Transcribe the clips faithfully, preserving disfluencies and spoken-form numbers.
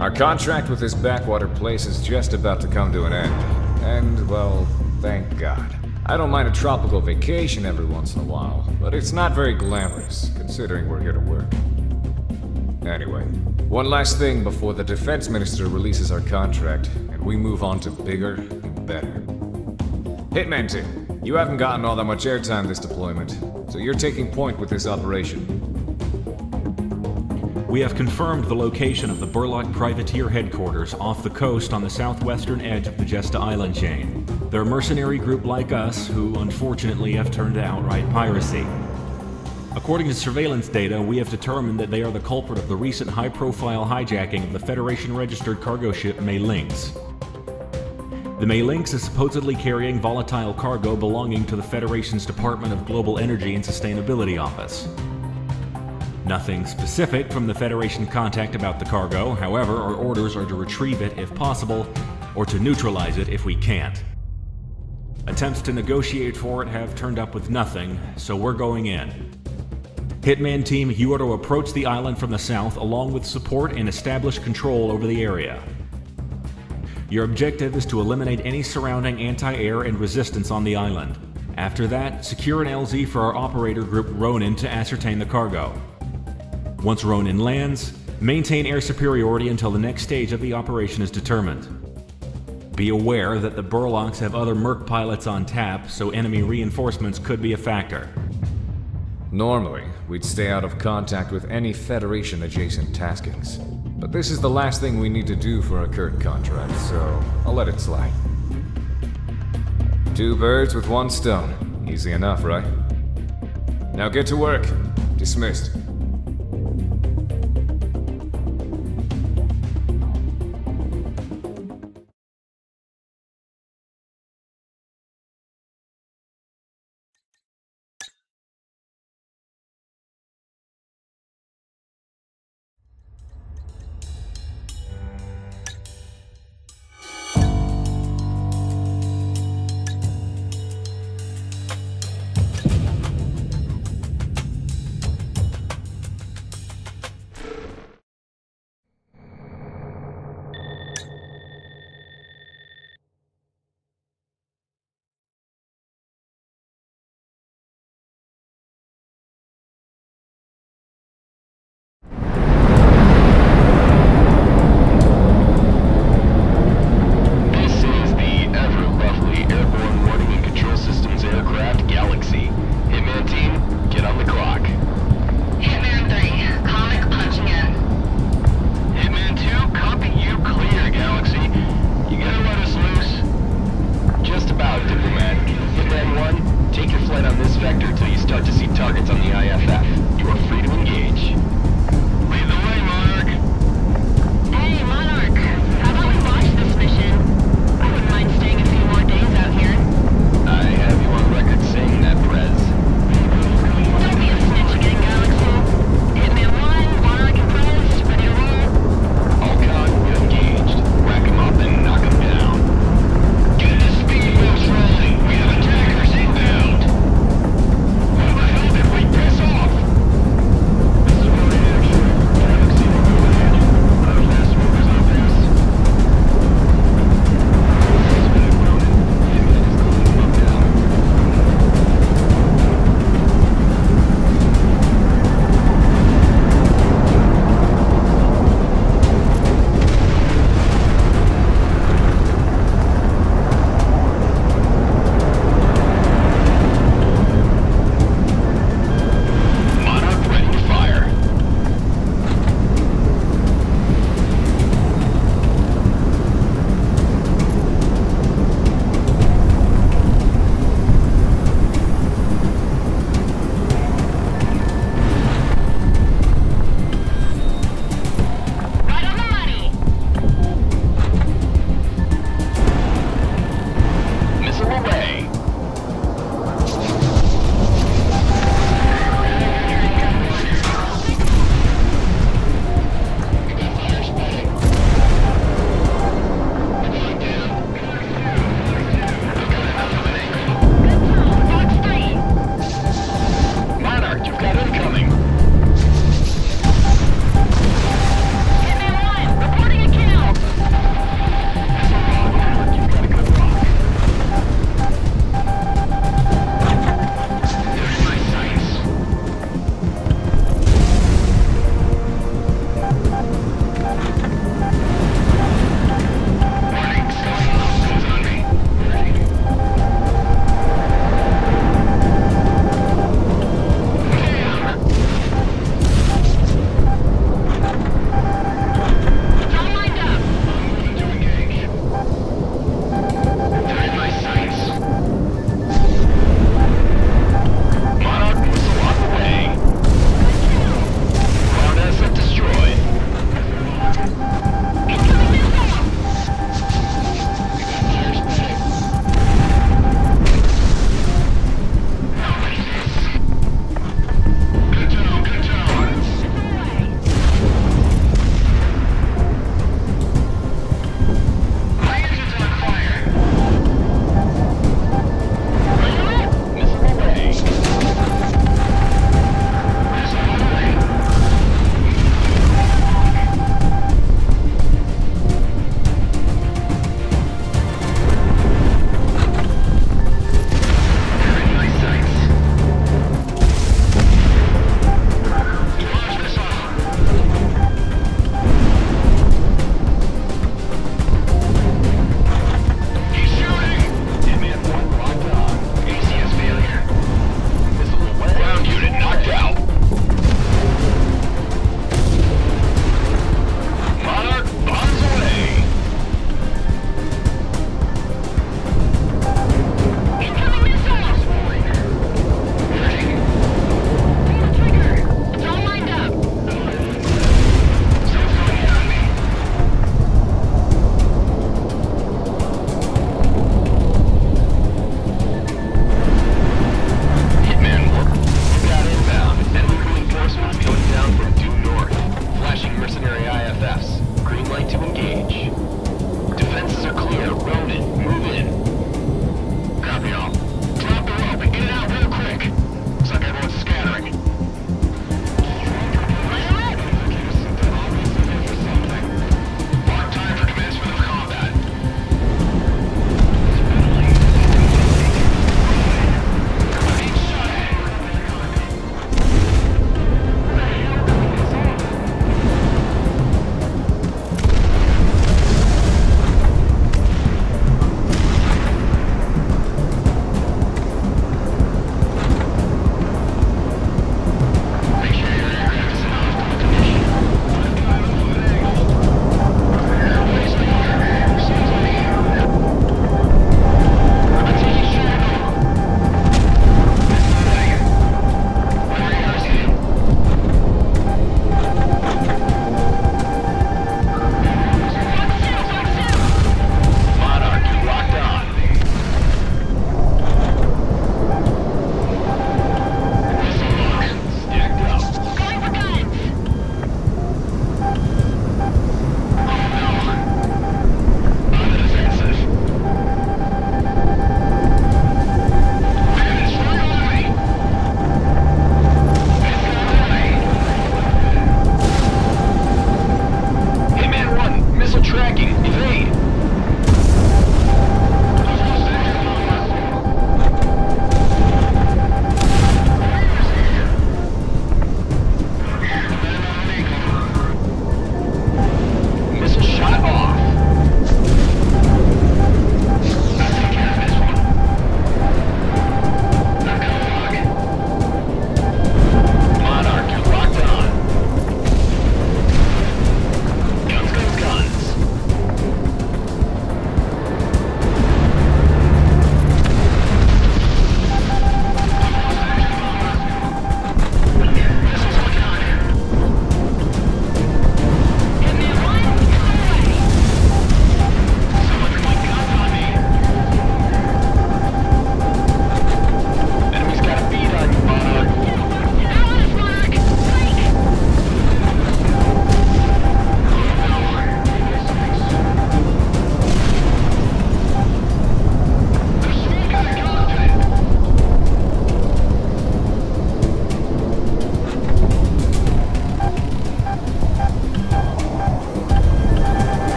Our contract with this backwater place is just about to come to an end. And, well, thank God. I don't mind a tropical vacation every once in a while, but it's not very glamorous, considering we're here to work. Anyway, one last thing before the defense minister releases our contract, and we move on to bigger and better. Hitman team, you haven't gotten all that much airtime this deployment, so you're taking point with this operation. We have confirmed the location of the Burlock Privateer headquarters off the coast on the southwestern edge of the Jesta Island chain. They're a mercenary group like us who unfortunately have turned to outright piracy. According to surveillance data, we have determined that they are the culprit of the recent high-profile hijacking of the Federation-registered cargo ship May Lynx. The May Lynx is supposedly carrying volatile cargo belonging to the Federation's Department of Global Energy and Sustainability Office. Nothing specific from the Federation contact about the cargo, however, our orders are to retrieve it if possible, or to neutralize it if we can't. Attempts to negotiate for it have turned up with nothing, so we're going in. Hitman team, you are to approach the island from the south along with support and establish control over the area. Your objective is to eliminate any surrounding anti-air and resistance on the island. After that, secure an L Z for our operator group Ronin to ascertain the cargo. Once Ronin lands, maintain air superiority until the next stage of the operation is determined. Be aware that the Burlocks have other Merc pilots on tap, so enemy reinforcements could be a factor. Normally, we'd stay out of contact with any Federation-adjacent taskings. But this is the last thing we need to do for our current contract, so I'll let it slide. Two birds with one stone. Easy enough, right? Now get to work. Dismissed.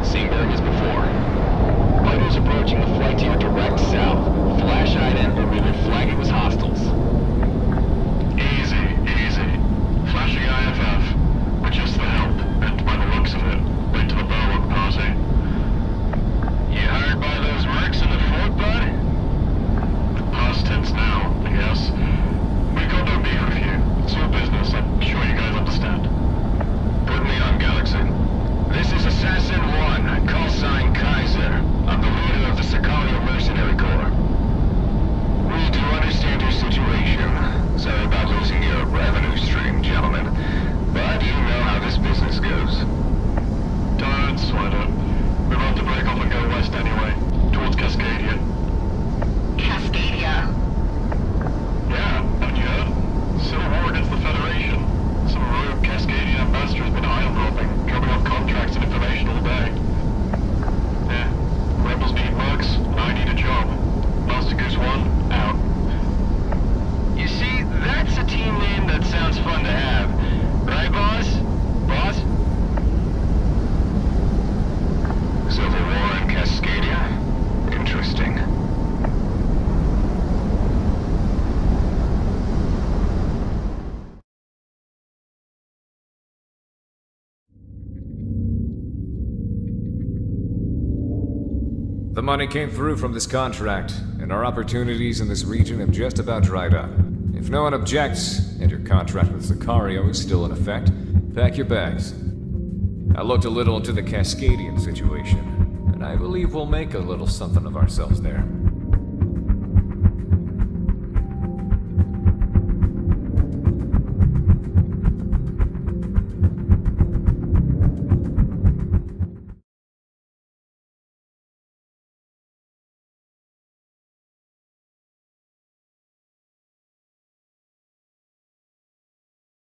Same bearing as before. Fighters approaching the flight to your direct south. Flash ident, or we will flag it as hostiles. Easy, easy. Flashing I F F. We're just the help, and by the looks of it, late to the Burlock party. You hired by those mercs in the fort, bud? Past tense now, I guess. We've got no beef with you. It's your business, I'm sure you guys understand. Put me on, Galaxy. This is Assassin One, call sign Kaiser. I'm the leader of the Sicario Mercenary Corps. We do understand your situation. Sorry about losing your revenue stream, gentlemen. But you know how this business goes. Don't sweat it. We're about to break off and go west anyway, towards Cascadia. Cascadia? Yeah, haven't you heard? Civil war against the Federation. Some rogue Cascadian ambassador has been island dropping, dropping off contracts and information all day. Yeah, rebels need mercs, and I need a job. Master Goose One, out. You see, that's a team name that sounds fun to have. Right, boss? Boss? Civil War in Cascadia? Interesting. The money came through from this contract, and our opportunities in this region have just about dried up. If no one objects, and your contract with Sicario is still in effect, pack your bags. I looked a little into the Cascadian situation, and I believe we'll make a little something of ourselves there.